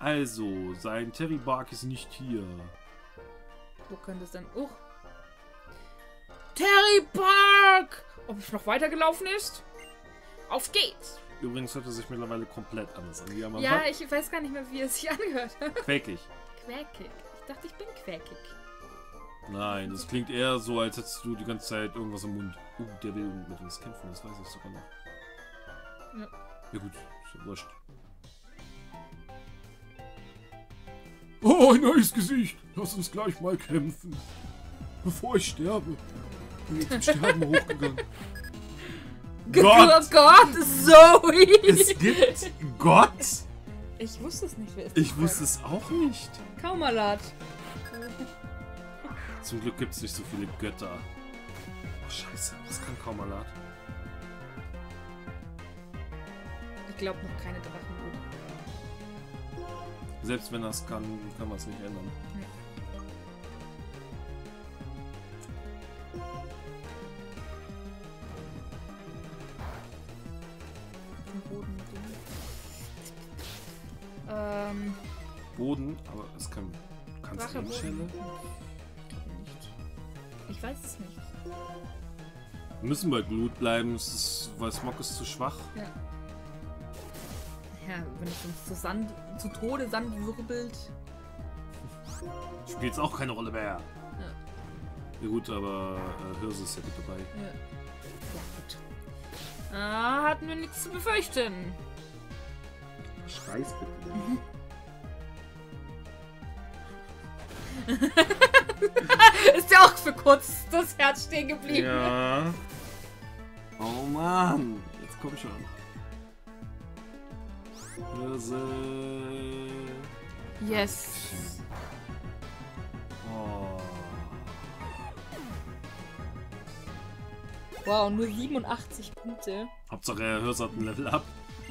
Also, sein Terry Bark ist nicht hier. Wo könnte es denn? Oh. Terry Bark! Ob es noch weitergelaufen ist? Auf geht's! Übrigens hört er sich mittlerweile komplett anders an. Ja, ich weiß gar nicht mehr, wie es sich angehört. Quäkig. Quäkig. Ich dachte, ich bin quäkig. Nein, das klingt eher so, als hättest du die ganze Zeit irgendwas im Mund. Der will mit uns kämpfen, das weiß ich sogar noch. Ja. Ja gut, ist ja wurscht. Oh, ein neues Gesicht. Lass uns gleich mal kämpfen. Bevor ich sterbe. Bin jetzt im Sterben hochgegangen. Gott! Oh Gott, Zoe! Es gibt Gott? Ich wusste es nicht, wer ist Ich wusste es auch nicht. Kaumalat. Zum Glück gibt es nicht so viele Götter. Oh, scheiße, das kann Kaumalat. Ich glaube noch keine Drachenblut. Selbst wenn er es kann, kann man es nicht ändern. Nee. Boden, aber es kann. Kannst du Endschelle? Ich glaube nicht. Ich weiß es nicht. Wir müssen bei Blut bleiben, weil Smog ist zu schwach. Ja. Ja, wenn es uns zu Tode Sand wirbelt. Spielt es auch keine Rolle mehr. Ja. Ja gut, aber Hirse ist ja mit dabei. Ja. Ja, gut. Ah, hatten wir nichts zu befürchten. Scheiß bitte. Ist ja auch für kurz das Herz stehen geblieben. Ja. Oh Mann, jetzt komm schon. Hirse. Yes. Oh. Wow, nur 87 Punkte. Hauptsache er Hirse hat ein Level up.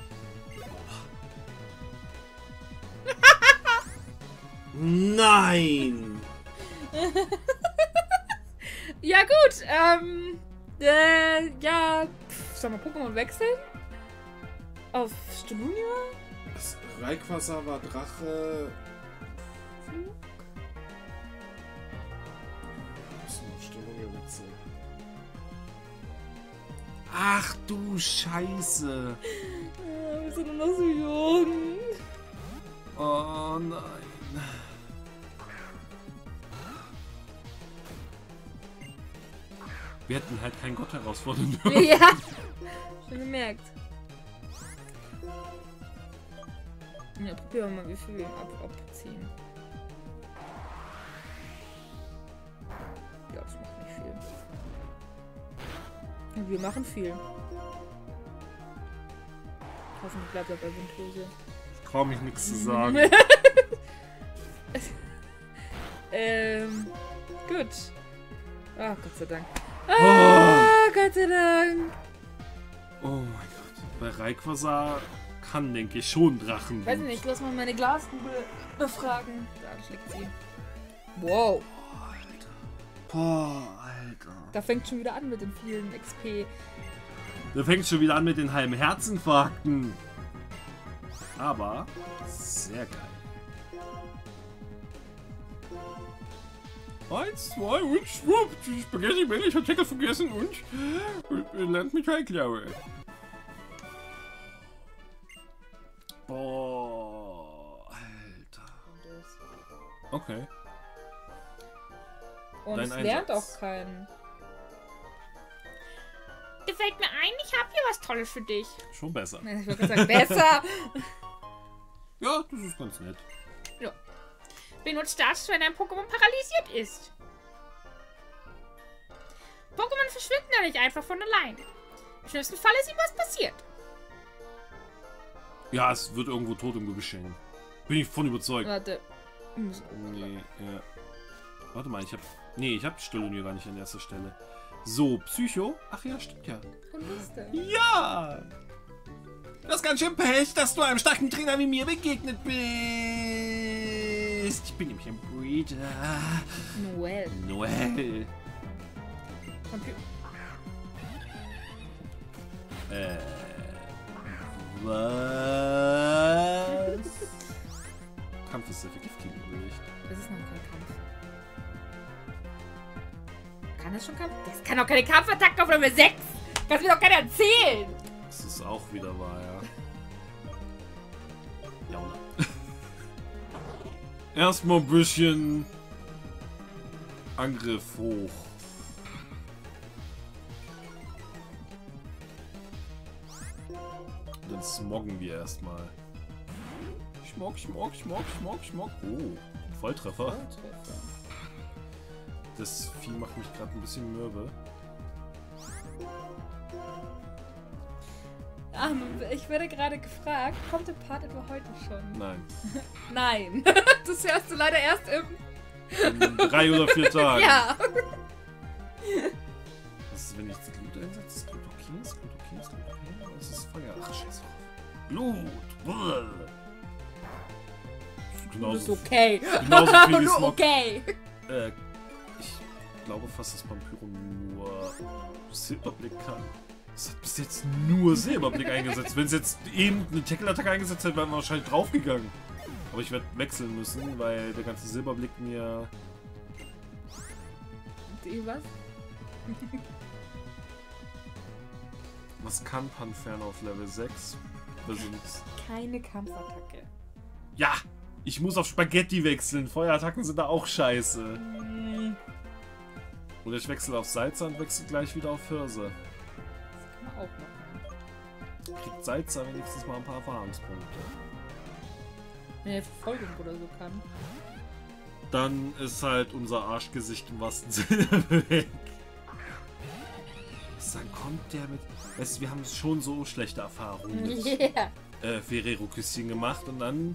Nein! Ja gut, ja, soll man Pokémon wechseln? Auf Stelunia? Rayquaza war Drache. Ach du Scheiße! Ja, wir sind nur noch so jung. Oh nein. Wir hätten halt keinen Gott herausfordern dürfen. Ja, schon gemerkt. Ja, probieren wir mal, wie viel wir abziehen. Ja, das macht nicht viel. Und wir machen viel. Hoffentlich bleibt er bei Windhose. Ich trau mich nichts zu sagen. Gut. Ah, Gott sei Dank. Ah, Gott sei Dank. Oh mein Gott. Bei Rayquaza kann, denke ich, schon Drachen. Weiß ich nicht, lass mal meine Glaskugel befragen. Da schlägt sie. Wow. Boah, Alter. Da fängt schon wieder an mit den vielen XP. Da fängt schon wieder an mit den halben Herzinfarkten. Aber sehr geil. 1, 2 und schwupp. Die Spaghetti-Männchen hat Checker vergessen und lernt mich klaue. Boah, Alter. Okay. Und Dein es lernt Einsatz. auch keinen. Da fällt mir ein, ich habe hier was Tolles für dich. Schon besser. Ich würde sagen, besser. Ja, das ist ganz nett. Ja. Benutzt das, wenn ein Pokémon paralysiert ist. Pokémon verschwinden ja nicht einfach von allein. Im schlimmsten Fall ist ihm was passiert. Ja, es wird irgendwo tot im Gebüsch hängen. Bin ich von überzeugt. Warte. Nee, ja. Warte mal, ich hab Stelunia gar nicht an erster Stelle. So, Psycho? Ach ja, stimmt ja. Und Liste. Ja! Das ist ganz schön Pech, dass du einem starken Trainer wie mir begegnet bist. Ich bin nämlich ein Breeder. Noel. Noel. Was? das ist der Vergiftigungsbericht. Das ist noch kein Kampf. Kann das schon Kampf? Das kann doch keine Kampfattacke auf Level 6! Kannst mir doch keiner erzählen! Das ist auch wieder wahr, ja. Jaula. Erstmal ein bisschen Angriff hoch. Dann smoggen wir erstmal. Schmog, schmog, schmog, schmog, schmog. Oh, Volltreffer. Das Vieh macht mich gerade ein bisschen mürbe. Ich werde gerade gefragt, kommt der Part etwa heute schon? Nein. Nein. Das hörst du leider erst In 3 oder 4 Tagen. Ja. Was ist, wenn ich das Blut einsetze? Glutokins? Das ist Feuer. Ach, scheiße. Blut. Brrr. Das ist okay. Genauso viel wie Nur Smog. okay. Ich glaube fast, dass Vampiro nur Silberblick kann. Es hat bis jetzt nur Silberblick eingesetzt. Wenn es jetzt eben eine Tackle-Attacke eingesetzt hätte, wären wir wahrscheinlich draufgegangen. Aber ich werde wechseln müssen, weil der ganze Silberblick mir... Die was? Was kann Panferno auf Level 6? Das sind... Keine Kampfattacke. Ja! Ich muss auf Spaghetti wechseln. Feuerattacken sind da auch scheiße. Oder ich wechsle auf Salzer und wechsle gleich wieder auf Hirse. Das kann man auch machen. Kriegt Salzer wenigstens mal ein paar Erfahrungspunkte. Wenn er Verfolgung oder so kann. Dann ist halt unser Arschgesicht im wahrsten Sinne weg. Dann kommt der mit... Weißt du, wir haben schon so schlechte Erfahrungen mit Ferrero-Küsschen gemacht und dann...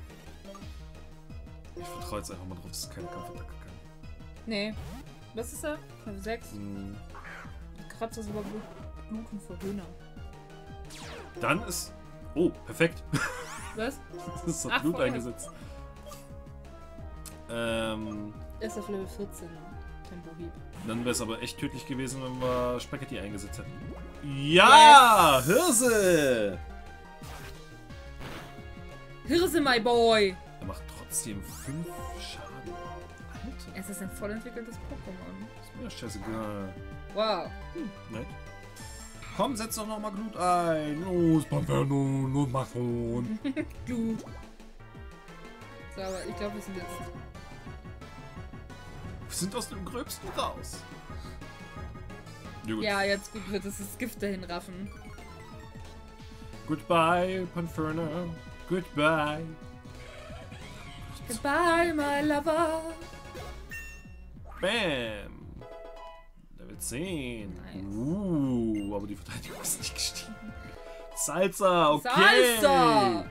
Ich vertraue jetzt einfach mal drauf, dass es keine Kampfattacke kann. Nee. Was ist er? Level 6. Hm. Kratzer ist aber Bluten für Hühner. Dann ist... Oh, perfekt. Was? Das hat Ach, Blut voll. eingesetzt. Er ist auf Level 14. Tempo-Hieb. Dann wäre es aber echt tödlich gewesen, wenn wir Spaghetti eingesetzt hätten. Ja! Yes. Hirse! Hirse, my boy! Er macht trotzdem 5 Schaden. Alter, Es ist ein voll entwickeltes Pokémon. ist mir scheißegal. Wow. Nett. Komm, setz doch nochmal Glut ein. Los, Panferno, los, Machon. Gut. So, aber ich glaube, wir sind jetzt... Wir sind aus dem Gröbsten raus. Ja, gut. Ja, jetzt gut wird es das Gift dahin raffen. Goodbye, Panferno. Goodbye. Goodbye, my lover. Bam. Level 10. Nice. Aber die Verteidigung ist nicht gestiegen. Salsa, okay. Salsa!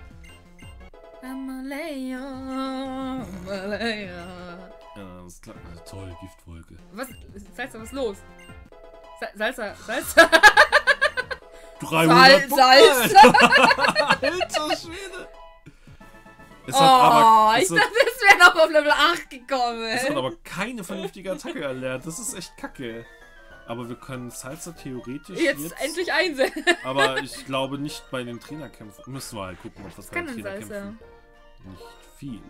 Amalea, Amalea. Ja, das klappt. Toll, Giftwolke. Was? Salsa, was ist los? Salsa, Salsa. 300 Salsa. Alter Schwede. Es Oh, hat ich dachte, es wäre noch auf Level 8 gekommen. Es hat aber keine vernünftige Attacke erlernt. Das ist echt kacke. Aber wir können Salsa theoretisch Jetzt endlich einsetzen. Aber ich glaube nicht bei den Trainerkämpfen. Müssen wir halt gucken, ob das bei Kann den denn Salsa? Trainerkämpfen nicht viel.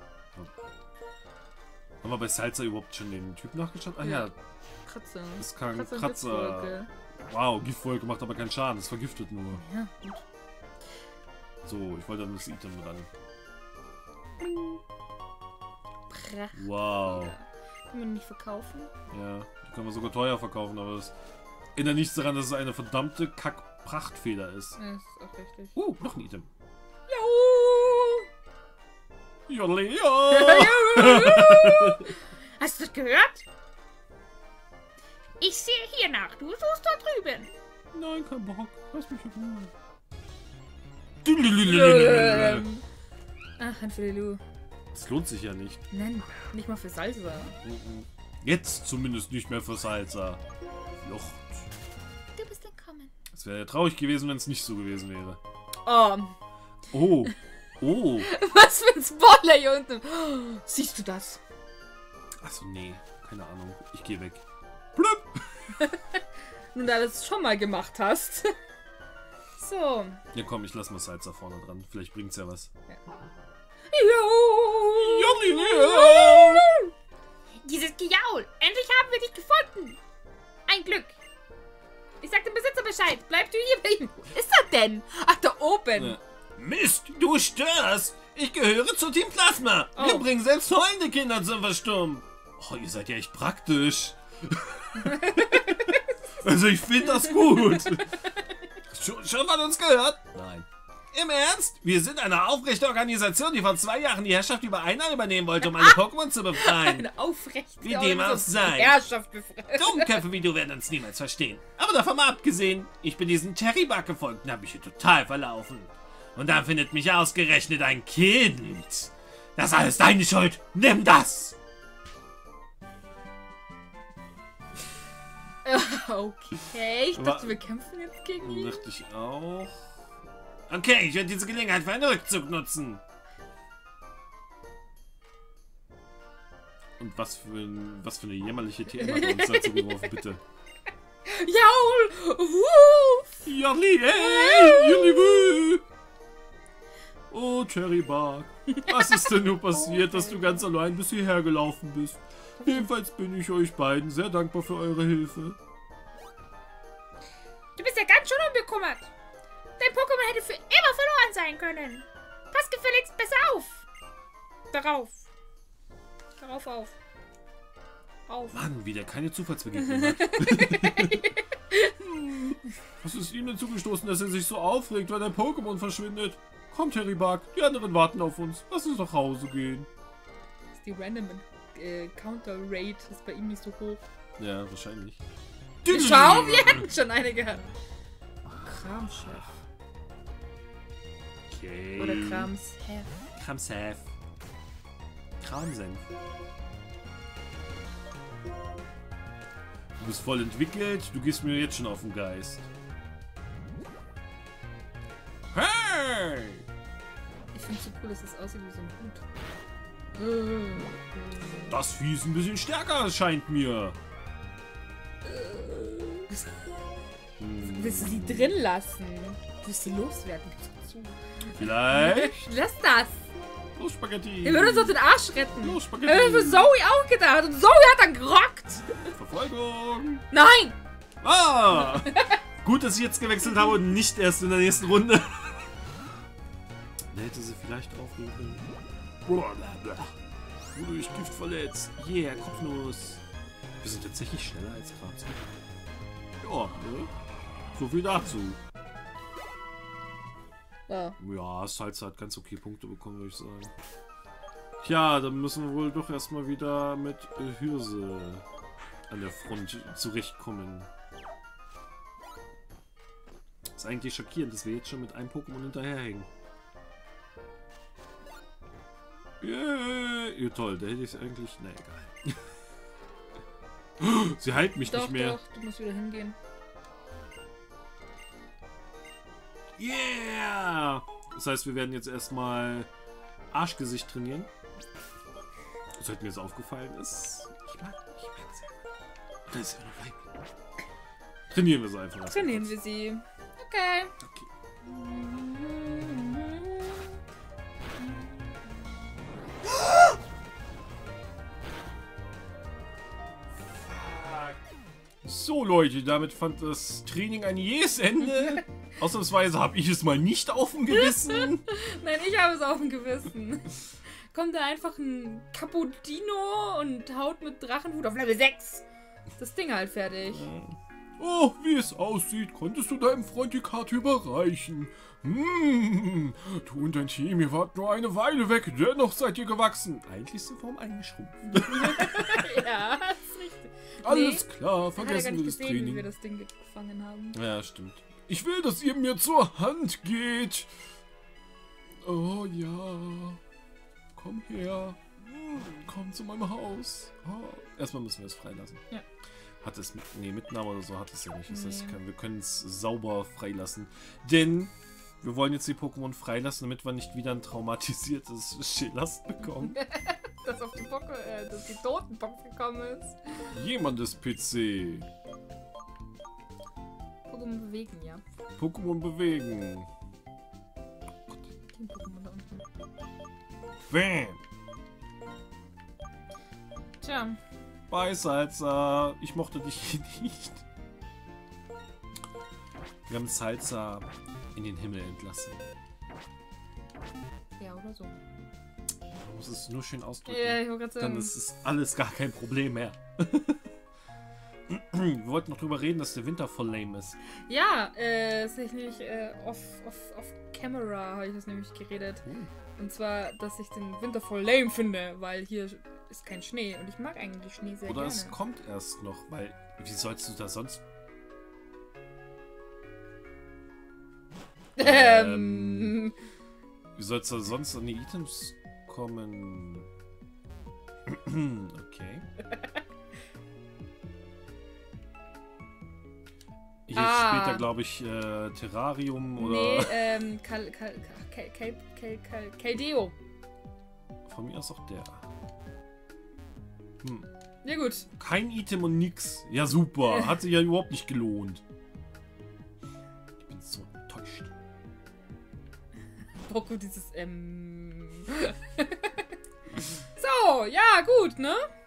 Haben wir bei Salsa überhaupt schon den Typ nachgeschaut? Ah ja, Kratzer. das kann Kratzer und Kratzer. Giftwolke. Wow, Giftwolke macht aber keinen Schaden. Das vergiftet nur. Ja, gut. So, ich wollte dann das Item dran. Pracht. Wow. Können wir nicht verkaufen? Ja, die können wir sogar teuer verkaufen, aber das ändert nichts daran, dass es eine verdammte Kack-Prachtfeder ist. Ja, ist auch richtig. Noch ein Item. Juhu! Joleo! Hast du das gehört? Ich sehe hier nach. Du suchst da drüben. Nein, kein Bock. Lass mich in Ruhe. Ach, ein Filou. Das lohnt sich ja nicht. Nein, nicht mal für Salsa. Jetzt zumindest nicht mehr für Salsa. Flucht. Du bist entkommen. Es wäre ja traurig gewesen, wenn es nicht so gewesen wäre. Oh. Oh. Oh. Was für ein Spoiler hier unten. Oh, siehst du das? Achso, nee. Keine Ahnung. Ich gehe weg. Blöp. Nun, da du das schon mal gemacht hast. So. Ja komm, ich lass mal Salsa vorne dran. Vielleicht bringt's ja was. Jo! Dieses Gejaul! Endlich haben wir dich gefunden! Ein Glück! Ich sag dem Besitzer Bescheid. Bleib du hier bei ihm. Wo ist er denn? Ach, da oben. Ja. Mist, du störst! Ich gehöre zu Team Plasma! Oh. Wir bringen selbst heulende Kinder zum Verstummen! Oh, ihr seid ja echt praktisch! Also ich finde das gut! Schon von uns gehört? Nein. Im Ernst? Wir sind eine aufrechte Organisation, die vor 2 Jahren die Herrschaft über einer übernehmen wollte, um alle Pokémon zu befreien. Eine aufrechte Wie dem auch sei. Herrschaft befreien. Dummköpfe wie du werden uns niemals verstehen. Aber davon mal abgesehen, ich bin diesem Cherrybug gefolgt und habe mich hier total verlaufen. Und da findet mich ausgerechnet ein Kind. Das ist alles deine Schuld. Nimm das. Okay, ich dachte, wir kämpfen jetzt gegen ihn. Dachte ich auch. Okay, ich werde diese Gelegenheit für einen Rückzug nutzen. Und was für eine jämmerliche TM hat er uns dazu geworfen, bitte. Jaul! Wuff! Jolli, ey! Jolli, wuh! Oh, Cherrybug. Was ist denn nur passiert, dass du ganz allein bis hierher gelaufen bist? Jedenfalls bin ich euch beiden sehr dankbar für eure Hilfe. Du bist ja ganz schön unbekümmert. Dein Pokémon hätte für immer verloren sein können. Pass gefälligst besser auf. Darauf. Darauf auf. Auf. Mann, wieder keine Zufallsbegegnung hat. Was ist ihm denn zugestoßen, dass er sich so aufregt, weil dein Pokémon verschwindet? Komm, Cherrybug, die anderen warten auf uns. Lass uns nach Hause gehen. Das ist die Random Counter Rate ist bei ihm nicht so hoch. Ja, wahrscheinlich. Schau, wir hätten schon eine gehabt. Kramchef. Okay. Oder Kramshef. Kramsef. Kramsenf. Du bist voll entwickelt, du gehst mir jetzt schon auf den Geist. Hey! Ich finde es so cool, dass es aussieht wie so ein Hut. Das Vieh ist ein bisschen stärker, scheint mir. Willst du sie drin lassen? Willst du sie loswerden? Gib's zu. Vielleicht? Lass das! Los, Spaghetti! Er würde uns doch den Arsch retten! Los, Er hat für Spaghetti! Zoe auch gedacht und Zoe hat dann gerockt! Verfolgung! Nein! Ah! Gut, dass ich jetzt gewechselt habe und nicht erst in der nächsten Runde. Da hätte sie vielleicht aufgehen können. Wurde durch Gift verletzt. Yeah, Kopfnuss. Wir sind tatsächlich schneller als Kramsef. Ja, ne? So viel dazu. Ja. Ja, Salsa hat ganz okay Punkte bekommen, würde ich sagen. Tja, dann müssen wir wohl doch erstmal wieder mit Hirse an der Front zurechtkommen. Ist eigentlich schockierend, dass wir jetzt schon mit einem Pokémon hinterherhängen. Yeah. Ja, toll, da hätte ich es eigentlich... Na, egal. Sie heilt mich Doch, nicht mehr. doch, du musst wieder hingehen. Yeah! Das heißt, wir werden jetzt erstmal Arschgesicht trainieren. Seit mir das aufgefallen ist. Ich mag sehr. Da ist ja noch Weib. Trainieren wir sie einfach. Trainieren wir sie. Okay. Okay. So Leute, damit fand das Training ein jähes Ende. Ausnahmsweise habe ich es mal nicht auf dem Gewissen. Nein, ich habe es auf dem Gewissen. Kommt da einfach ein Cappuccino und haut mit Drachenhut auf Level 6. Das Ding halt fertig. Oh, wie es aussieht, konntest du deinem Freund die Karte überreichen. Du und dein Team, ihr wart nur eine Weile weg, dennoch seid ihr gewachsen. Eigentlich ist die Form eingeschrumpft. Ja, das ist richtig. Alles klar, Hat er gar vergessen wir nicht das gesehen, wie Training. wir das Ding gefangen haben. Ja, stimmt. Ich will, dass ihr mir zur Hand geht. Oh ja. Komm her. Komm zu meinem Haus. Oh. Erstmal müssen wir es freilassen. Ja. Hat es mit. Nee, Mitnahme oder so hat es ja nicht. Das heißt, Nee. wir können es sauber freilassen. Denn wir wollen jetzt die Pokémon freilassen, damit wir nicht wieder ein traumatisiertes Schelast bekommen. Dass die Totenbox gekommen ist. Jemand ist PC. Pokémon bewegen, ja. Pokémon bewegen. Die Pokémon da unten. Bam. Tja. Bye, Salsa. Ich mochte dich nicht. Wir haben Salsa in den Himmel entlassen. Ja, oder so. Man muss es nur schön ausdrücken. Ja, ich wollte gerade sagen. Dann ist es alles gar kein Problem mehr. Wir wollten noch drüber reden, dass der Winter voll lame ist. Ja, tatsächlich off camera habe ich das nämlich geredet. Und zwar, dass ich den Winter voll lame finde, weil hier ist kein Schnee und ich mag eigentlich Schnee sehr Oder gerne. es kommt erst noch, weil wie sollst du da sonst... Wie sollst du da sonst an die Items kommen? Okay. Hier später, glaube ich, Terrarium oder... Nee, Caldeo. Von mir aus auch der. Ja gut. Kein Item und nix. Ja super, hat sich ja überhaupt nicht gelohnt. Ich bin so enttäuscht. Poco, dieses So, ja gut, ne?